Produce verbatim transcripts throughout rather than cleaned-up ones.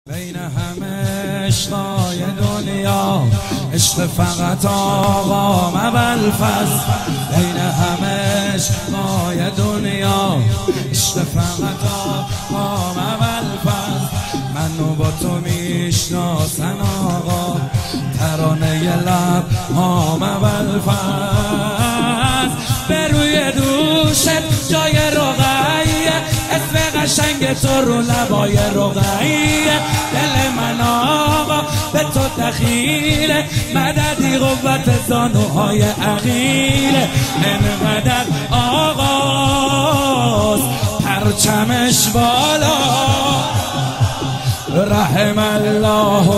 بین همه عشقای دنیا عشق فقط آقا ابوالفضل. بین همه عشقای دنیا عشق فقط آقا ابوالفضل. منو با تو میشناسن آقا ترانه لب هام ابوالفضل. به روی دوشت جای رقیه اسم قشنگ تو رو لبای رقیه. دل من آقا به تو دخیله مددی قوت زانوهای عقیله. انقدر آقاست پرچمش بالا رحم الله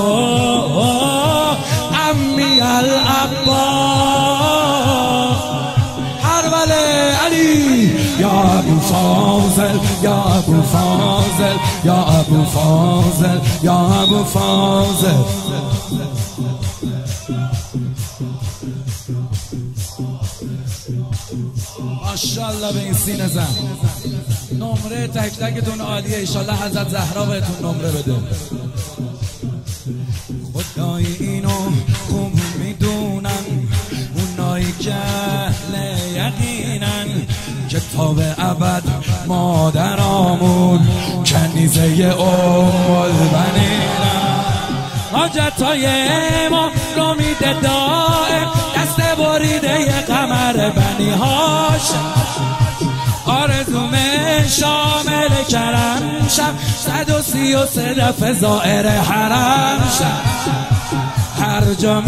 عمی العباس. حربله علی یا ابو فاضل یا ابو فاضل یا ابو فاضل یا ابو فاضل. ماشاءالله به این سینه زن. نمره تک تکتون عالیه، ایشالله حضرت زهرا بهتون نمره بده. خدای اینو خوب میدونن اونایی که اهل یقینن که تا به ابد مادرامون کنیزه ام البنینن. حاجتای ما رو میده دائم دست بریده قمر بنی هاشم. آرزومه شامل کرم شم صد و سی و سه دفعه زائر حرم شم. هر جا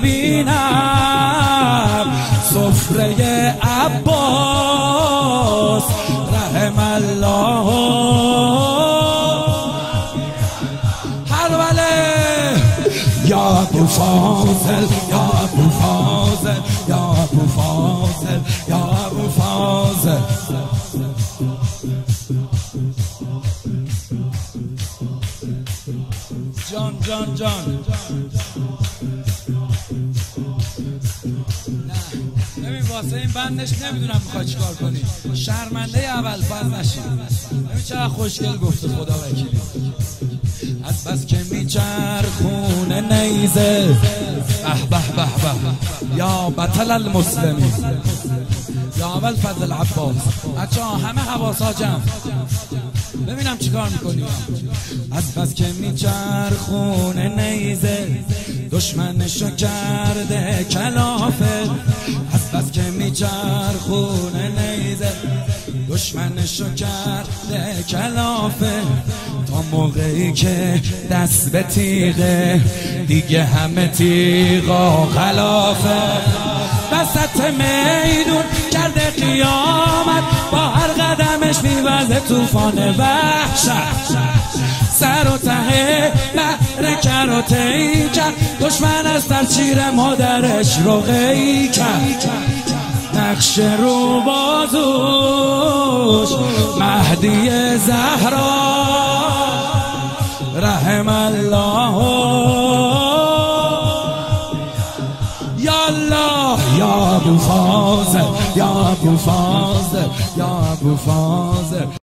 میبینم سفره عباس رحم الله. حربله یا ابو فاضل یا ابو فاضل یا ابو فاضل یا ابو فاضل. جان جان جان نه ببین واسه این بندش نمیدونم میخوای چیکار کنی. شرمنده ابوالفضل نشی. ببین چقدر خوشگل گفته خدا وکیلی. از بس که میچرخونه نیزه اه به به به یا بطل المسلمین یا ابوالفضل العباس. بچه ها همه حواسا جمع ببینم چیکار میکنی. از بس که میچرخونه نیزه دشمنشو کرده کلافه. از بس که میچرخونه نیزه دشمنشو کرده کلافه. تا موقعی که دست به تیغه دیگه همه تیغا خلافه. وسط میدون کرده قیامت با هر قدمش میوزه توفان وحشت. سر و ته معرکه رو طی کرد دشمن از در چیر مادرش رو غی کرد. نقش رو بازوش مهدی زهرا رحم الله. یا الله یا ابو فاضل یا ابو فاضل یا ابو فاضل.